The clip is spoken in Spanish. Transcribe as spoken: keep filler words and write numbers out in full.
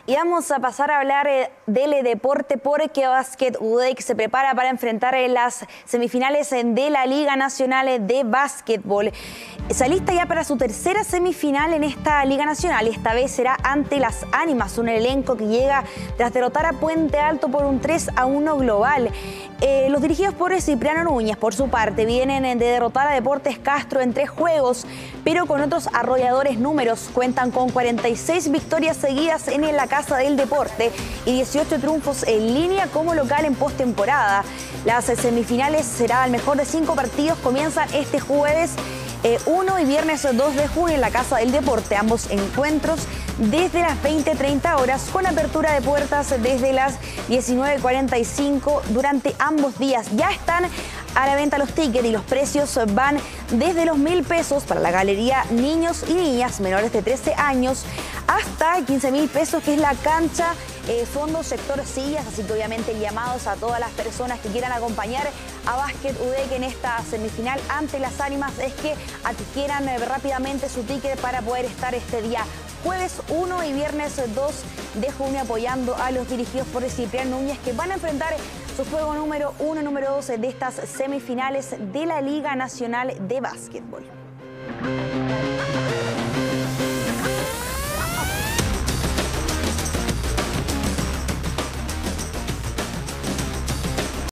Y vamos a pasar a hablar eh, del deporte porque Básquet U D E C se prepara para enfrentar eh, las semifinales eh, de la Liga Nacional de Básquetbol. Se alista ya para su tercera semifinal en esta Liga Nacional y esta vez será ante las Ánimas, un elenco que llega tras derrotar a Puente Alto por un tres a uno global. Eh, los dirigidos por Cipriano Núñez, por su parte, vienen de derrotar a Deportes Castro en tres juegos, pero con otros arrolladores números. Cuentan con cuarenta y seis victorias seguidas en la Casa del Deporte y dieciocho triunfos en línea como local en postemporada. Las semifinales será el mejor de cinco partidos, comienzan este jueves eh, uno y viernes dos de junio en la Casa del Deporte. Ambos encuentros desde las veinte treinta horas, con apertura de puertas desde las diecinueve cuarenta y cinco durante ambos días. Ya están a la venta los tickets y los precios van desde los mil pesos para la galería niños y niñas menores de trece años hasta quince mil pesos, que es la cancha eh, fondo sector sillas. Así que obviamente llamados a todas las personas que quieran acompañar a Básquet U D E C en esta semifinal ante las Ánimas es que adquieran eh, rápidamente su ticket para poder estar este día jueves uno y viernes dos de junio apoyando a los dirigidos por Cipriano Núñez, que van a enfrentar su juego número uno, número dos de estas semifinales de la Liga Nacional de Básquetbol.